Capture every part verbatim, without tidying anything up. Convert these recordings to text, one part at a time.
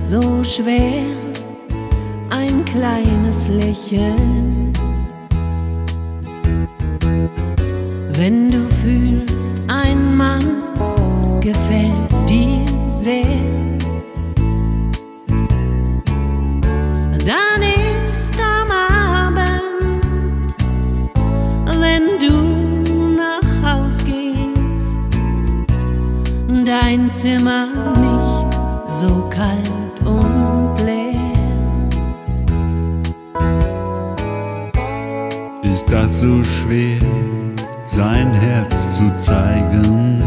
so schwer, ein kleines Lächeln. Wenn du fühlst, ein Mann gefällt dir sehr, dann ist am Abend, wenn du nach Haus gehst, dein Zimmer nicht so kalt und leer. Ist das so schwer, sein Herz zu zeigen?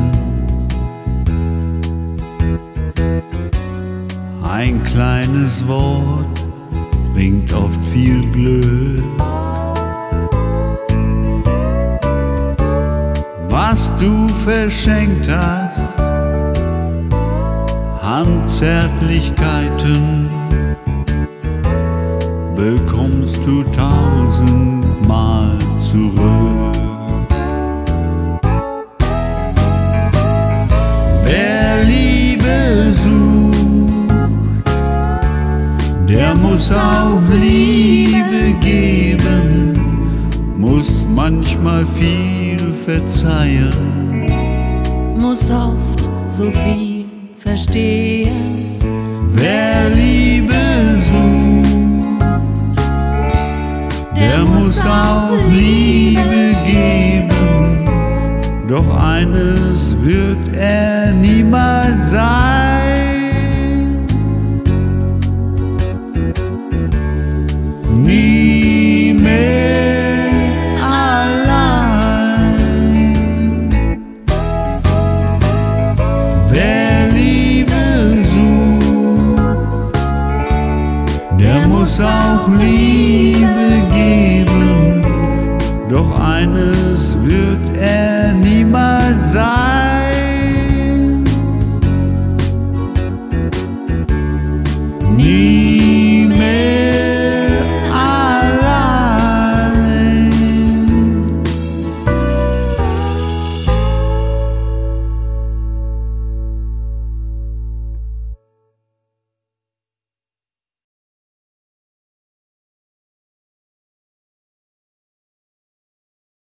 Ein kleines Wort bringt oft viel Glück. Was du verschenkt hast, Handzärtlichkeiten, bekommst du tausendmal zurück. Wer Liebe sucht, der muss auch Liebe geben, muss manchmal viel verzeihen, muss oft so viel verstehen. Wer Liebe sucht, der muss auch Liebe geben, doch eines wird er niemals sein: nie mehr allein. Wer Liebe sucht, der muss auch Liebe geben, doch eines wird er niemals sein.